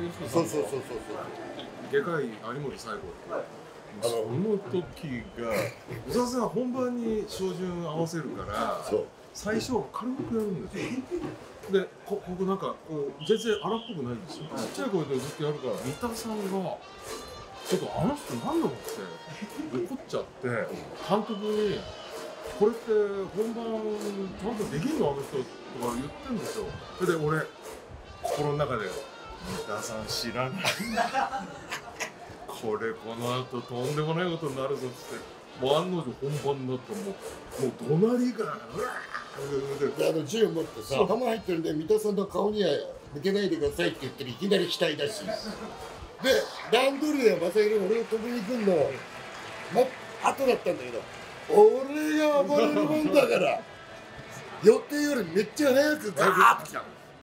の人そうそう。 外科医有森最後その時が小沢さん本番に照準合わせるから最初軽くやるんですよ。でここなんかこう全然荒っぽくないんですよ。ちっちゃい声でずっとやるから三田さんがちょっとあの人なんだろうって怒っちゃって監督にこれって本番ちゃんとできんのあの人とか言ってんですよ。それで俺心の中で三田さん知らないこれこの後とんでもないことになるぞってもう案の定本番になったらもう怒鳴りがうわで銃持ってさ弾入ってるんで三田さんの顔には向けないでくださいって言ってるいきなり額だしで段取りでまたいる俺を飛びに来んの後だったんだけど俺が暴れるもんだから予定よりめっちゃ早くガーッと来たの。